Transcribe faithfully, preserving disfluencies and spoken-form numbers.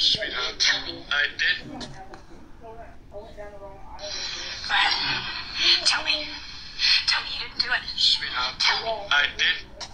Sweetheart, Tell me. I did. Go ahead. Tell me. Tell me you didn't do it. Sweetheart, Tell me. I did.